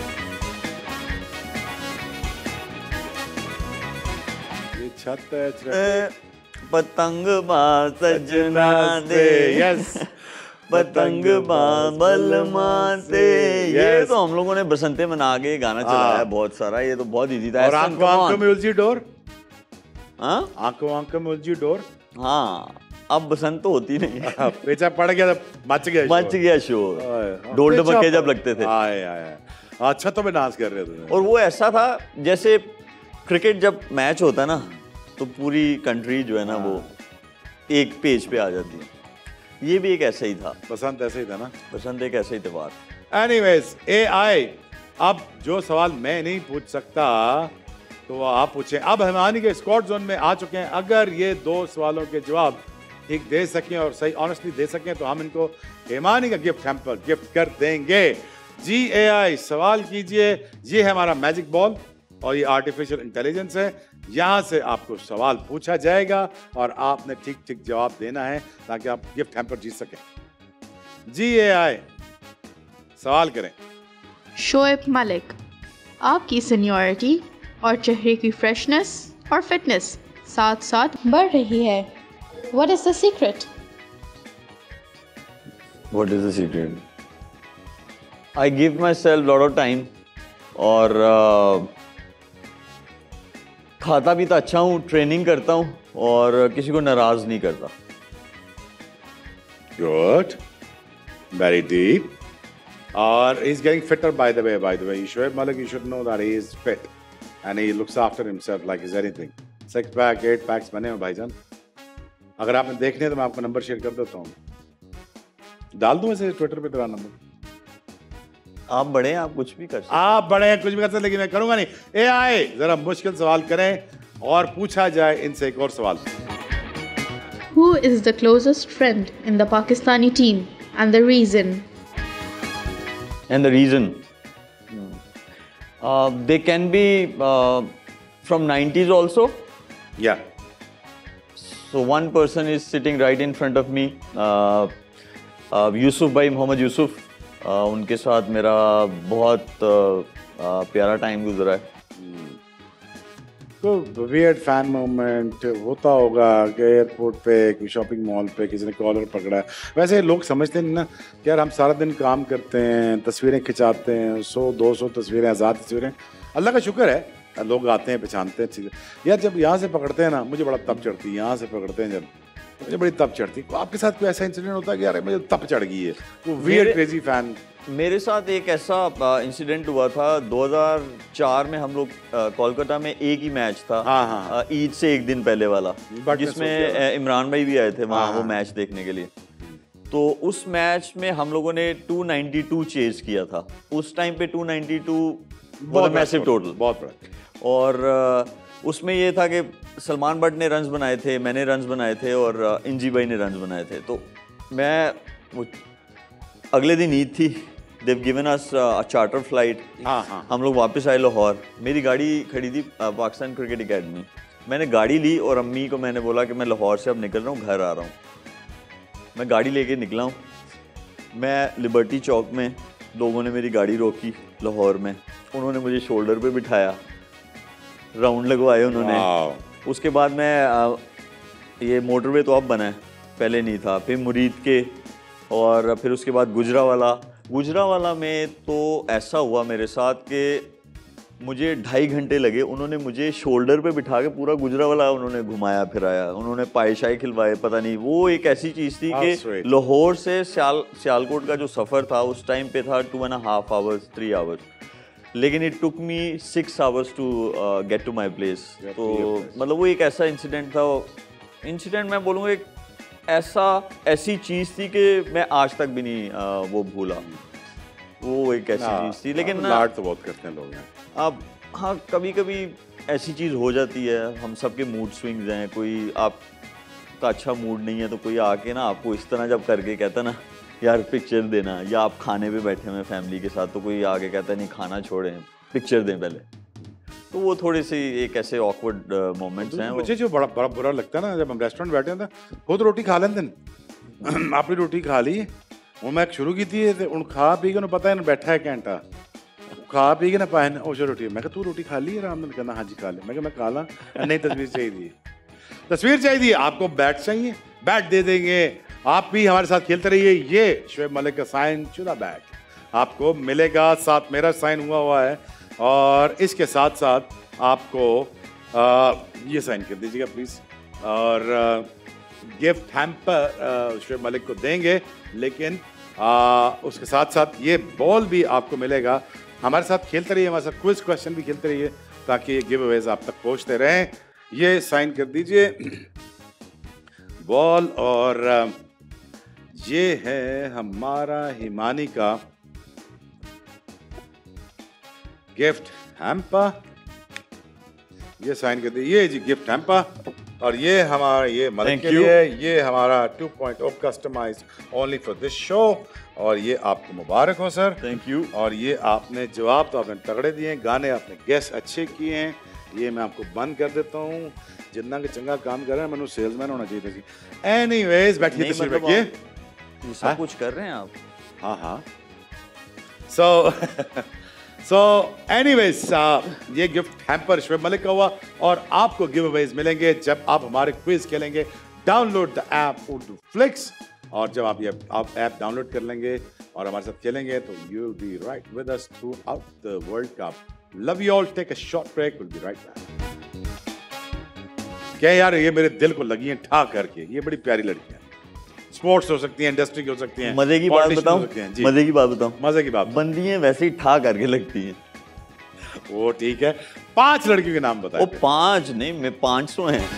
ये छत है ए, पतंग बाज सजना दे, यस, पतंग बाबल माते। ये Yes. तो हम लोगों ने बसंते मना के गाना चलाया है बहुत सारा। ये तो बहुत इजी था। और आंखों आंखों में उलझी डोर, हाँ आंखों आंखों में उलझी डोर। हाँ, अब बसंत तो होती नहीं है। पेचा पड़ गया तो मच गया शोर। मच गया शोर, आए, ढोल पेचा ढमक्के पड़- जब लगते थे। आए आए आए। छतों पे डांस कर रहे थे। और वो ऐसा था जैसे क्रिकेट जब मैच होता है ना, तो पूरी कंट्री जो है ना वो एक पेज पे आ जाती है। ये भी एक ऐसा ही था। बसंत ऐसे ही था ना। बसंत एक ऐसा ही त्योहार। एनीवेज, ए आई, अब जो सवाल मैं नहीं पूछ सकता तो वो आप पूछें। अब हिमानी के स्क्वाड जोन में आ चुके हैं। अगर ये दो सवालों के जवाब ठीक दे सकें और सही ऑनेस्टली दे सकें तो हम इनको हिमानी का गिफ्ट हैम्पर गिफ्ट कर देंगे। जी ए आई, सवाल कीजिए। ये है हमारा मैजिक बॉल और ये आर्टिफिशियल इंटेलिजेंस है। यहाँ से आपको सवाल पूछा जाएगा और आपने ठीक ठीक जवाब देना है ताकि आप गिफ्ट हैम्पर जीत सकें। जी ए आई, सवाल करें। शोएब मलिक, आपकी सीनियरिटी और चेहरे की फ्रेशनेस और फिटनेस साथ साथ बढ़ रही है। What is the secret? What is the secret? I give myself lot of time और uh, खाता भी तो अच्छा हूँ, ट्रेनिंग करता हूँ और किसी को नाराज नहीं करता। Good. Very deep. Or he's getting fitter, by the way. By the way, Shoaib Malik, you should know that he is fit and he looks after himself like he's anything. Six pack, eight packs बने हो भाईजान। अगर आपने देखने तो मैं आपको number share कर देता हूँ। डाल दूँ ऐसे ट्विटर पे तेरा नंबर। आप बड़े हैं, आप कुछ भी कर सकते आप बड़े हैं, कुछ भी कर सकते, लेकिन मैं करूंगा नहीं। ए आए, जरा मुश्किल सवाल करें और पूछा जाए इनसे एक और सवाल। Who is the closest friend in the Pakistani team and the reason? And the reason, uh, they can be uh, from nineties also. Yeah. So one person is sitting right in front of me, uh, uh, Yusuf भाई, Mohammad Yusuf. uh, उनके साथ मेरा बहुत uh, uh, प्यारा time गुजरा है। तो weird fan moment होता होगा कि एयरपोर्ट पे, कोई शॉपिंग मॉल पे किसी ने कॉलर पकड़ा है। वैसे लोग समझते नहीं ना कि यार हम सारा दिन काम करते हैं, तस्वीरें खिंचाते हैं, सौ दो सौ तस्वीरें, हज़ार तस्वीरें। अल्लाह का शुक्र है, लोग आते हैं पहचानते हैं ठीक है। यार जब यहाँ से पकड़ते हैं ना मुझे बड़ा तप चढ़ती है, यहाँ से पकड़ते हैं जब मुझे बड़ी तप चढ़ती है। आपके साथ कोई ऐसा इंसिडेंट होता है कि यार मुझे तप चढ़ गई है, वो वियर्ड क्रेजी फैन? मेरे साथ एक ऐसा इंसिडेंट हुआ था दो हज़ार चार में, हम लोग कोलकाता में एक ही मैच था हाँ, हाँ, ईद से एक दिन पहले वाला, जिसमें इमरान भाई भी आए थे वहाँ वो मैच देखने के लिए। तो उस मैच में हम लोगों ने टू नाइंटी टू चेज किया था। उस टाइम पे टू नाइंटी टू बहुत मैसिव टोटल, बहुत बड़ा। और उसमें ये था कि सलमान बट ने रन्स बनाए थे, मैंने रन्स बनाए थे और इंजी भाई ने रन्स बनाए थे। तो मैं वो अगले दिन ईद थी, they've given us a charter flight. हाँ हाँ हम लोग वापस आए लाहौर। मेरी गाड़ी खड़ी थी पाकिस्तान क्रिकेट एकेडमी। मैंने गाड़ी ली और अम्मी को मैंने बोला कि मैं लाहौर से अब निकल रहा हूँ, घर आ रहा हूँ। मैं गाड़ी लेके निकला हूँ। मैं लिबर्टी चौक में, लोगों ने मेरी गाड़ी रोकी लाहौर में, उन्होंने मुझे शोल्डर पे बिठाया, राउंड लगवाए उन्होंने। उसके बाद मैं आ, ये मोटरवे तो अब बना है, पहले नहीं था। फिर मुरीद के, और फिर उसके बाद गुजरावाला। गुजरावाला में तो ऐसा हुआ मेरे साथ कि मुझे ढाई घंटे लगे। उन्होंने मुझे शोल्डर पे बिठा के पूरा गुजरावाला उन्होंने घुमाया फिराया, उन्होंने पाए शाए खिलवाए, पता नहीं। वो एक ऐसी चीज़ थी कि लाहौर से सियाल सियालकोट का जो सफ़र था उस टाइम पे था two and half hours three hours, लेकिन it took me six hours to get to my place. तो मतलब वो एक ऐसा इंसिडेंट था। इंसिडेंट मैं बोलूँगा एक ऐसा ऐसी चीज़ थी कि मैं आज तक भी नहीं आ, वो भूला। वो एक ऐसी चीज़ थी। लेकिन लाड तो बहुत करते हैं लोग हैं। अब हाँ, कभी कभी ऐसी चीज़ हो जाती है। हम सब के मूड स्विंग्स हैं। कोई आपका अच्छा मूड नहीं है तो कोई आके ना आपको इस तरह जब करके कहता ना यार पिक्चर देना, या आप खाने पे बैठे हुए फैमिली के साथ तो कोई आके कहता नहीं खाना छोड़ें पिक्चर दें पहले, तो वो थोड़े से एक ऐसे ऑकवर्ड मोमेंट्स हैं। मुझे जो बड़ा बड़ा बुरा लगता है ना, जब हम रेस्टोरेंट बैठे हैं खुद रोटी खा लेते हैं आपने रोटी खा ली वो मैं शुरू की थी उन खा पी के पता है बैठा है घंटा खा पी के ना पाए ना उसे रोटी। मैं तू रोटी खा ली है? राम कहना हाँ जी खा ली। मैं मैं खा ला नहीं, तस्वीर चाहिए, तस्वीर चाहिए आपको, बैट चाहिए, बैट दे देंगे। आप भी हमारे साथ खेलते रहिए। ये शोएब मलिक का साइन शुदा बैट आपको मिलेगा, साथ मेरा साइन हुआ हुआ है, और इसके साथ साथ आपको आ, ये साइन कर दीजिएगा प्लीज़। और गिफ्ट हैम्पर शोएब मलिक को देंगे, लेकिन आ, उसके साथ साथ ये बॉल भी आपको मिलेगा। हमारे साथ खेलते रहिए, हमारे साथ क्विज क्वेश्चन भी खेलते रहिए ताकि ये गिव अवेज आप तक पहुंचते रहें। ये साइन कर दीजिए बॉल, और ये है हमारा हिमानी का गिफ्ट हैम्पर। ये साइन कर दीजिए, ये जी गिफ्ट हैम्पर। और ये हमारा ये मलिक के लिए, ये हमारा two point O customize only for this show, और ये आपको मुबारक हो सर। Thank you. और ये आपने जवाब तो आपने तगड़े दिए, गाने आपने गेस अच्छे किए हैं। ये मैं आपको बंद कर देता हूँ। जितना कि चंगा काम कर रहे हैं, मैंने सेल्समैन होना चाहिए था। एनीवेज बैठिए, तस्वीर मतलब रखिए। सब कुछ कर रहे हैं आप। हाँ हाँ। सो सो एनीवेज ये गिफ्ट हैम्पर शोएब मलिक का हुआ, और आपको गिव अवेज मिलेंगे जब आप हमारे क्विज खेलेंगे। Download the app Urdu flix, और जब आप ये आप ऐप डाउनलोड कर लेंगे और हमारे साथ खेलेंगे तो you will be right with us throughout the world cup. Love you all, take a short break, will be right back. क्या यार ये मेरे दिल को लगी है ठा करके, ये बड़ी प्यारी लड़की है। स्पोर्ट्स हो सकती है, इंडस्ट्री की हो सकती है, मजे की बात बताऊं, मजे की बात बताऊं, मजे की बात बंदी है वैसे ही ठा करके लगती है। वो ठीक है। पांच लड़कियों के नाम बताओ। वो पांच नहीं, मैं पांच सौ हैं।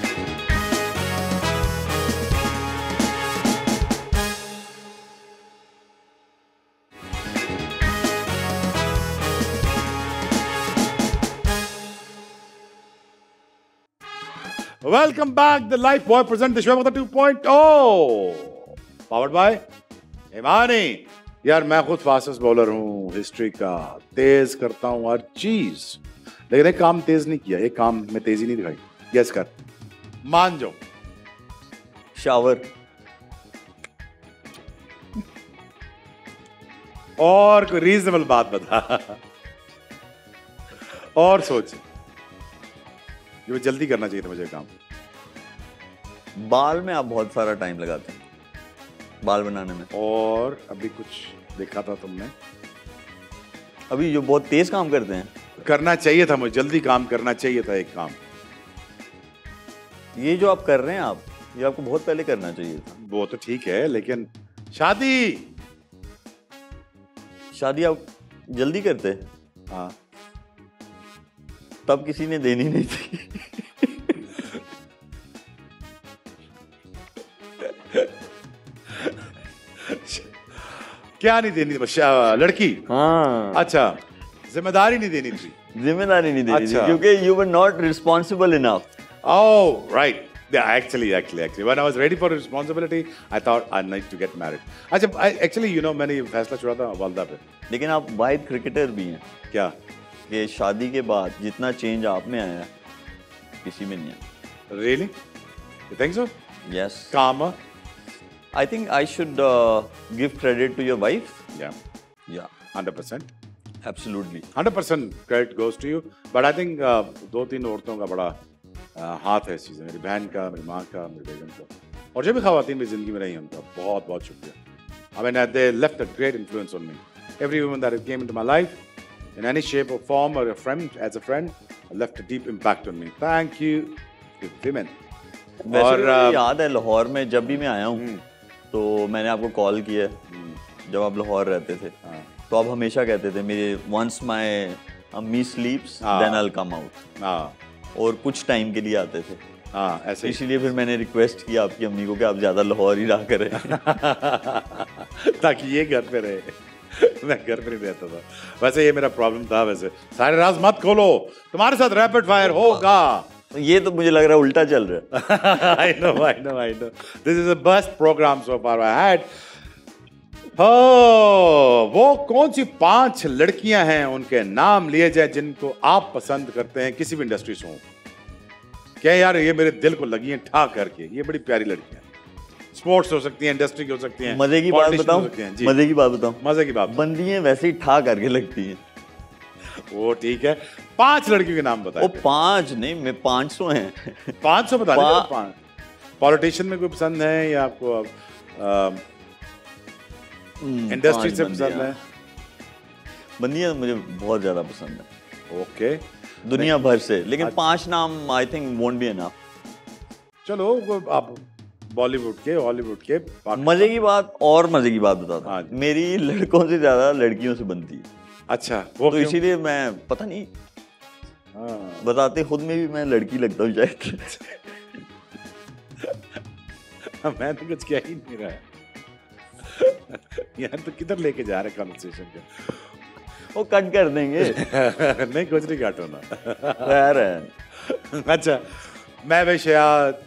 Welcome back. The Life Boy present the Shoaib two point O powered by Himani. यार मैं खुद फास्टेस्ट बॉलर हूँ हिस्ट्री का, तेज करता हूँ हर चीज, लेकिन एक काम तेज नहीं किया, एक काम में तेजी नहीं दिखाई। गेस कर, मान जाओ। शावर। और कोई रीजनेबल बात बता। और सोच, ये जल्दी करना चाहिए था मुझे काम। बाल में आप बहुत सारा टाइम लगाते हैं बाल बनाने में। और अभी कुछ देखा था तुमने, अभी जो बहुत तेज काम करते हैं। करना चाहिए था, मुझे जल्दी काम करना चाहिए था एक काम। ये जो आप कर रहे हैं आप, ये आपको बहुत पहले करना चाहिए था। वो तो ठीक है, लेकिन शादी शादी आप जल्दी करते, हाँ तब किसी ने देनी नहीं थी। क्या नहीं देनी थी? शा- लड़की? हाँ, अच्छा, जिम्मेदारी नहीं देनी थी। जिम्मेदारी नहीं देनी थी अच्छा। क्योंकि you were not responsible enough. Oh, right. Yeah, actually, actually, actually. When I was ready for responsibility, I thought I need to get married. अच्छा, I, actually, you know, मैंने ये फैसला छुड़ा था वालदा पे। लेकिन आप वाइड क्रिकेटर भी हैं क्या? कि शादी के बाद जितना चेंज आप में आया किसी में नहीं आया। Really? You think so? Yes. Calmer? I think I should uh, give credit to your wife. Yeah. Yeah, Hundred percent. absolutely. Hundred percent credit goes to you. But I think uh, दो तीन औरतों का बड़ा uh, हाथ है इस चीज़ में। मेरी बहन का, मेरी माँ का, मेरी बेगम का, और जो भी ख़वातीन मेरी ज़िंदगी में रही हैं उनका बहुत बहुत शुक्रिया। I mean, uh, they left a great influence on me. Every woman that came into my life, in any shape or form, or a friend, as a friend, left a deep impact on me. Thank you, to women. वैसे और, मुझे uh, याद है लाहौर में जब भी मैं आया हूँ तो मैंने आपको कॉल किया जब आप लाहौर रहते थे, तो आप हमेशा कहते थे मेरे वंस माय अम्मी sleeps then I will come out, हाँ और कुछ टाइम के लिए आते थे। हाँ ऐसे ही। इसीलिए फिर मैंने रिक्वेस्ट किया आपकी अम्मी को कि आप ज्यादा लाहौर ही रहा करें। ताकि ये घर पे रहे। मैं घर पे नहीं रहता था। वैसे ये मेरा प्रॉब्लम था। वैसे सारे राज मत खोलो, तुम्हारे साथ रैपिड फायर होगा। ये तो मुझे लग रहा है उल्टा चल रहा है। I know, I know, I know. This is the best program so far I had. Oh, वो कौन सी पांच लड़कियां हैं, उनके नाम लिए जाए जिनको आप पसंद करते हैं किसी भी इंडस्ट्री से हो। क्या यार, ये मेरे दिल को लगी हैं ठा करके। ये बड़ी प्यारी लड़कियां, स्पोर्ट्स हो सकती हैं, इंडस्ट्री की हो सकती हैं, मजे की बात politicians बताऊं, हो सकती हैं। जी। मजे की बात बताऊं, मजे की बात। बंदियां वैसे ही ठा करके लगती हैं। वो ठीक है, पांच लड़कियों के नाम बताओ। वो पांच नहीं, मैं पांच सौ हैं। पांच सौ बता पा- दीजिए। पांच पॉलिटिशियन में कोई पसंद है या आपको अब इंडस्ट्री पांच से पसंद बंदियां। है? बंदियां मुझे बहुत ज्यादा पसंद है ओके, दुनिया भर से, लेकिन पांच नाम I think won't be enough. चलो वो आप बॉलीवुड के, हॉलीवुड के, पाकिस्तान- मजे की बात और मजे की बात बताता हाँ। हूं, मेरी लड़कों से ज्यादा लड़कियों से बनती है, अच्छा वो तो क्यों? इसीलिए मैं पता नहीं, हाँ। बताते खुद में भी मैं लड़की लगता हूँ शायद। मैं तो कुछ कह ही नहीं रहा है। यार तो किधर लेके जा रहे कॉन्वर्सेशन को? वो कट कर देंगे। नहीं, कुछ नहीं काटो ना। खैर है। अच्छा, मैं वैश्या,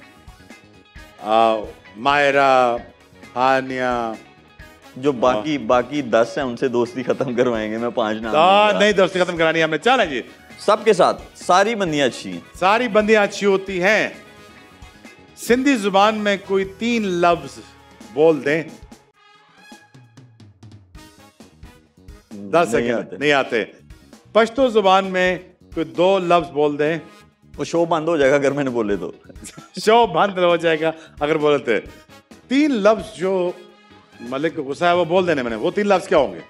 मायरा, हानिया, जो बाकी बाकी दस हैं उनसे दोस्ती खत्म करवाएंगे, मैं पांच नाम हाँ, दूंगा। नहीं दोस्ती खत्म करानी हमने। चलें जी, सबके साथ सारी बंदियां अच्छी हैं। सारी बंदियां अच्छी होती हैं। सिंधी जुबान में कोई तीन लफ्ज बोल दें। दस नहीं सेकंड आते। नहीं आते। पश्तो जुबान में कोई दो लफ्ज बोल दें। वो शो बंद हो जाएगा अगर मैंने बोले तो। शो बंद हो जाएगा अगर बोलते। तीन लफ्ज जो मलिक को गुस्सा है वो बोल देने मैंने, वो तीन लफ्ज क्या होंगे?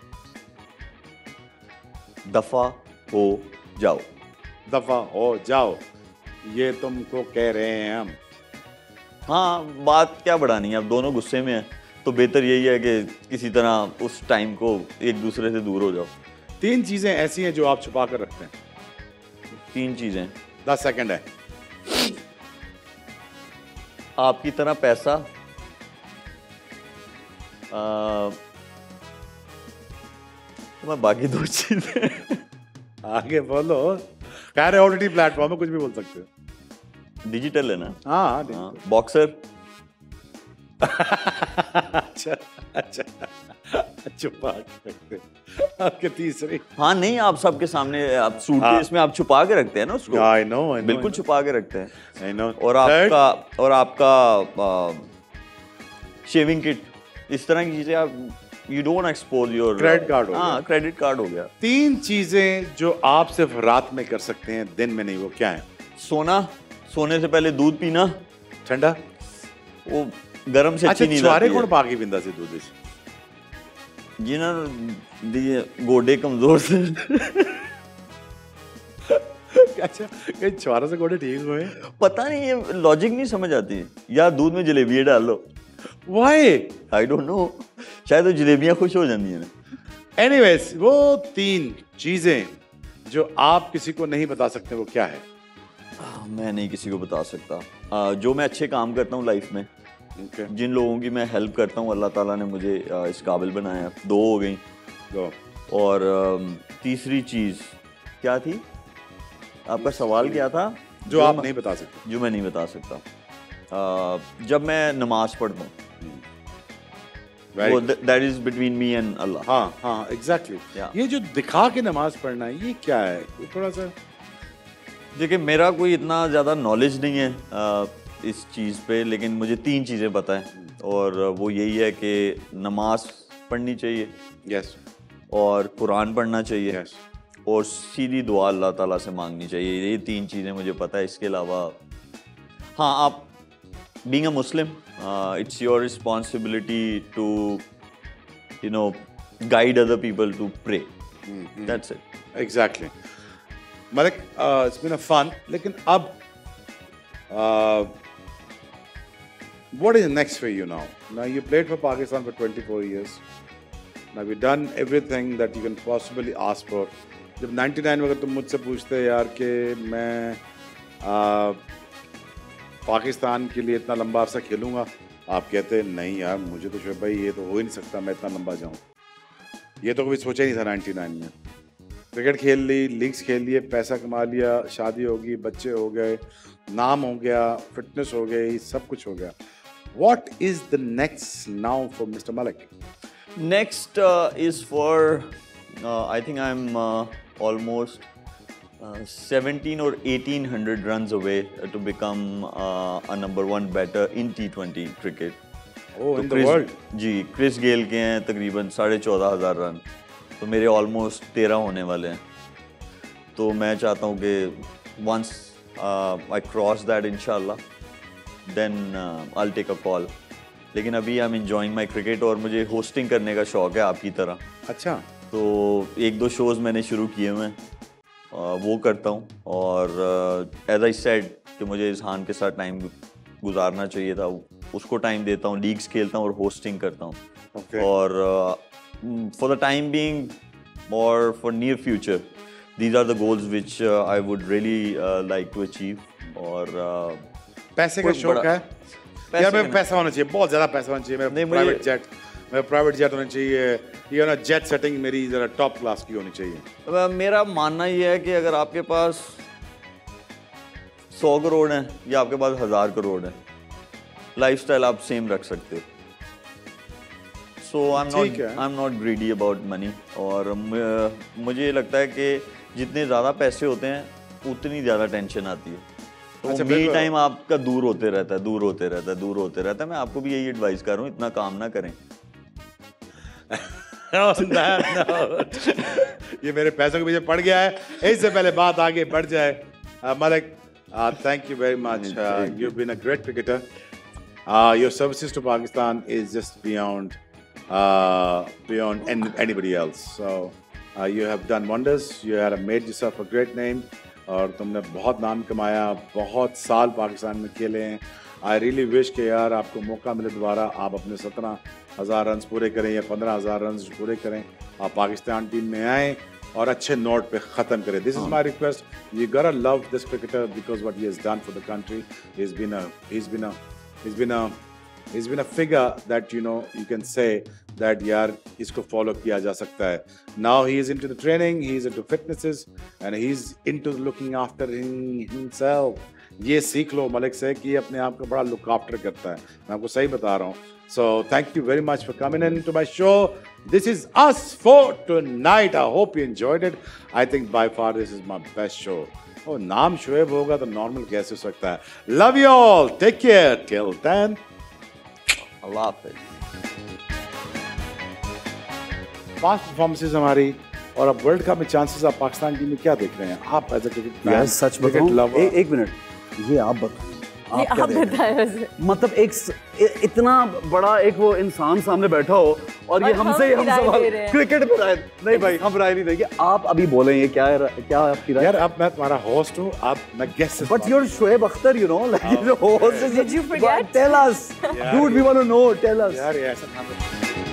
दफा हो जाओ। दफा हो जाओ, ये तुमको कह रहे हैं हम। हाँ, बात क्या बढ़ानी है, अब दोनों गुस्से में हैं तो बेहतर यही है कि किसी तरह उस टाइम को एक दूसरे से दूर हो जाओ। तीन चीजें ऐसी हैं जो आप छुपा कर रखते हैं। तीन चीजें। दस सेकंड है। आपकी तरह पैसा, आ, तो मैं बाकी दो चीजें। आगे बोलो। कह रहे ओटीटी प्लेटफॉर्म में कुछ भी बोल सकते हो। डिजिटल है ना। हाँ, हाँ, बॉक्सर। अच्छा अच्छा, छुपा के रखते हैं। आपके तीसरी। हाँ नहीं, आप सबके सामने आप सूटकेस में आप छुपा के रखते हैं ना उसको। आई नो, बिल्कुल छुपा के रखते हैं। I know. और आपका और आपका शेविंग किट, इस तरह की चीजें आप you don't expose your. Credit card हो गया। हाँ, क्रेडिट कार्ड हो गया। तीन चीजें जो आप सिर्फ रात में कर सकते हैं, दिन में नहीं, वो क्या है? सोना, सोने से पहले दूध पीना। ठंडा। वो गरम से अच्छा, अच्छी नींद छुआरे आती है। कौन पाके बिंदा से दूध से? जी ना, दिए गोडे कमजोर से। अच्छा, कहीं छुहारा से घोड़े ठीक हुए? पता नहीं, ये लॉजिक नहीं समझ आती है। या दूध में जलेबियाँ डाल लो। Why? आई डोंट नो, शायद वो जलेबियाँ खुश हो जाती हैं ना। Anyways, वो तीन चीजें जो आप किसी को नहीं बता सकते वो क्या है? मैं नहीं किसी को बता सकता। आ, जो मैं अच्छे काम करता हूँ लाइफ में, Okay. जिन लोगों की मैं हेल्प करता हूँ, अल्लाह ताला ने मुझे आ, इस काबिल बनाया। दो हो गई। Go. और आ, तीसरी चीज़ क्या थी? आपका सवाल क्या था? जो आप नहीं बता सकते। जो मैं नहीं बता सकता। आ, जब मैं नमाज पढ़ता हूँ, वो that is between me and Allah. हाँ हाँ एग्जैक्टली। Yeah. ये जो दिखा के नमाज पढ़ना है, ये क्या है? ये थोड़ा सा देखिए, मेरा कोई इतना ज़्यादा नॉलेज नहीं है आ, इस चीज़ पे, लेकिन मुझे तीन चीज़ें पता है, और वो यही है कि नमाज पढ़नी चाहिए, यस और कुरान पढ़ना चाहिए, यस, और सीधी दुआ अल्लाह ताला से मांगनी चाहिए। ये तीन चीज़ें मुझे पता है। इसके अलावा हाँ, आप being a Muslim, it's your responsibility to you know guide other people to pray, that's it. Exactly. Malik, it's been a fun, लेकिन अब what is next for you now? Now you played for Pakistan for twenty-four years. Now you've done everything that you can possibly ask for. जब ninety-nine में अगर तुम मुझसे पूछते यार कि मैं आ, पाकिस्तान के लिए इतना लंबा अरसा खेलूंगा, आप कहते नहीं यार, मुझे तो शोएब भाई ये तो हो ही नहीं सकता मैं इतना लंबा जाऊं। ये तो कभी सोचा ही नहीं था ninety-nine में। क्रिकेट खेल ली, लीग्स खेल लिए, पैसा कमा लिया, शादी होगी, बच्चे हो गए, नाम हो गया, फिटनेस हो गई, सब कुछ हो गया। What is the next now for Mister Malik? Next uh, is for uh, I think I'm uh, almost uh, seventeen or eighteen hundred runs away to become uh, a number one batter in T twenty cricket. Oh, तो in the Chris, world? जी, Chris Gayle के हैं तकरीबन साढ़े चौदह हज़ार run, तो मेरे ऑलमोस्ट तेरह होने वाले हैं। तो मैं चाहता हूँ कि once uh, I cross that इंशाल्लाह, then uh, I'll take a call. लेकिन अभी I am enjoying my cricket, और मुझे होस्टिंग करने का शौक है आपकी तरह। अच्छा। तो एक दो शोज़ मैंने शुरू किए हुए हैं, वो करता हूँ, और एज आई सेड कि मुझे इजहान के साथ टाइम गुजारना चाहिए था, उसको टाइम देता हूँ, लीग्स खेलता हूँ और होस्टिंग करता हूँ। okay. और फॉर द टाइम बीइंग और for near future, these are the goals which I would really like to achieve. और uh, पैसे का शौक है यार, मेरे पैसा होना चाहिए, बहुत ज्यादा पैसा होना चाहिए, मेरा प्राइवेट जेट, मेरा प्राइवेट जेट होना चाहिए, ये ना जेट सेटिंग मेरी जरा टॉप क्लास की होनी चाहिए। मेरा मानना ये है कि अगर आपके पास सौ करोड़ है या आपके पास हजार करोड़ है, लाइफस्टाइल आप सेम रख सकते हो। So I am not I am not greedy about money, और मुझे लगता है कि जितने ज़्यादा पैसे होते हैं उतनी ज़्यादा टेंशन आती है। अच्छा, मी टाइम आपका दूर होते रहता है, दूर होते रहता है, दूर होते रहता है। मैं आपको भी यही एडवाइस कर रहा हूँ, इतना काम ना करें। ये मेरे पैसों के पीछे पड़ गया है, इससे पहले बात आगे बढ़ जाए, Malik, thank you very much, you been a great cricketer, your services to Pakistan is just beyond beyond anybody else, so you have done wonders, you have made yourself a great name, और तुमने बहुत नाम कमाया, बहुत साल पाकिस्तान में खेले हैं। आई रियली विश कि यार आपको मौका मिले दोबारा, आप अपने सत्रह हज़ार रन पूरे करें या पंद्रह हज़ार रन पूरे करें, आप पाकिस्तान टीम में आएँ और अच्छे नोट पे ख़त्म करें। This is my request, you gotta love this cricketer because what he has done for the country, he is been a he is been a he is been a He's been a figure that you know you can say that यार इसको follow किया जा सकता है. Now he is into the training, he is into fitnesses, and he's into looking after himself. ये सीख लो मलिक से कि अपने आप को बड़ा look after करता है. मैं आपको सही बता रहा हूँ. So thank you very much for coming in to my show. This is us for tonight. I hope you enjoyed it. I think by far this is my best show. Oh, नाम शोएब होगा तो normal कैसे हो सकता है? Love you all. Take care. Till then. अल्लाह हाफ़िज़। Past performances हमारी, और अब वर्ल्ड कप में चांसेस आप पाकिस्तान टीम में क्या देख रहे हैं आप एज अ क्रिकेट यार सच बताऊं, ए, एक मिनट, ये आप बताएं ये क्या आप देख रहे बताएं हैं? वैसे। मतलब एक स- इ- इतना बड़ा एक वो इंसान सामने बैठा हो और ये और हम हमसे ही हम राय सवाल दे रहे हैं। क्रिकेट पे राय नहीं भाई हम राय नहीं देंगे आप अभी बोलें ये क्या है क्या है आपकी राय यार अब मैं तुम्हारा होस्ट हूँ, अब मैं guest but you're Shoaib Akhtar you know like you're the host Did you forget? tell us dude we want to know tell us यार ये ऐसा काम